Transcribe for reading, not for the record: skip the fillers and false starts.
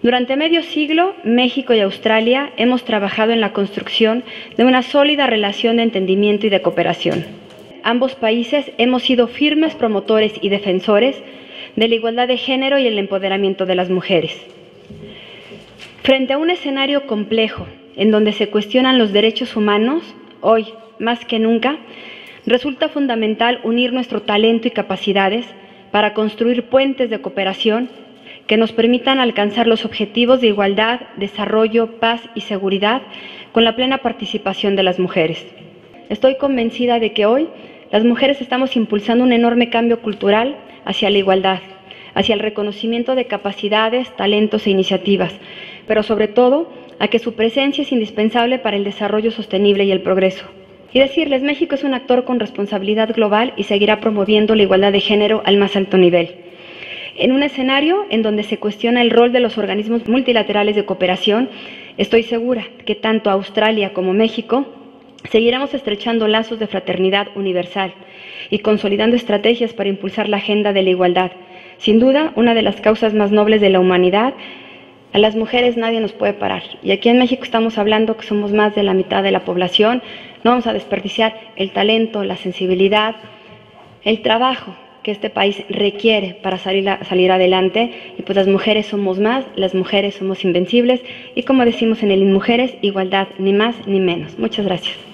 Durante medio siglo, México y Australia hemos trabajado en la construcción de una sólida relación de entendimiento y de cooperación. Ambos países hemos sido firmes promotores y defensores de la igualdad de género y el empoderamiento de las mujeres. Frente a un escenario complejo en donde se cuestionan los derechos humanos, hoy, más que nunca, resulta fundamental unir nuestro talento y capacidades para construir puentes de cooperación que nos permitan alcanzar los objetivos de igualdad, desarrollo, paz y seguridad con la plena participación de las mujeres. Estoy convencida de que hoy las mujeres estamos impulsando un enorme cambio cultural hacia la igualdad, hacia el reconocimiento de capacidades, talentos e iniciativas, pero sobre todo a que su presencia es indispensable para el desarrollo sostenible y el progreso. Y decirles, México es un actor con responsabilidad global y seguirá promoviendo la igualdad de género al más alto nivel. En un escenario en donde se cuestiona el rol de los organismos multilaterales de cooperación, estoy segura que tanto Australia como México seguiremos estrechando lazos de fraternidad universal y consolidando estrategias para impulsar la agenda de la igualdad. Sin duda, una de las causas más nobles de la humanidad. A las mujeres nadie nos puede parar. Y aquí en México estamos hablando que somos más de la mitad de la población. No vamos a desperdiciar el talento, la sensibilidad, el trabajo que este país requiere para salir adelante. Y pues las mujeres somos más, las mujeres somos invencibles. Y como decimos en el INMujeres, igualdad, ni más ni menos. Muchas gracias.